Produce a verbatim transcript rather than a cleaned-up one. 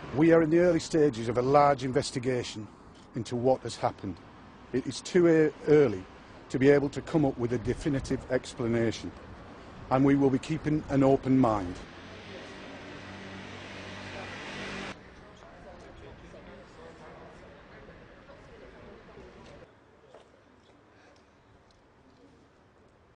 We are in the early stages of a large investigation into what has happened. It is too e- early to be able to come up with a definitive explanation, and we will be keeping an open mind.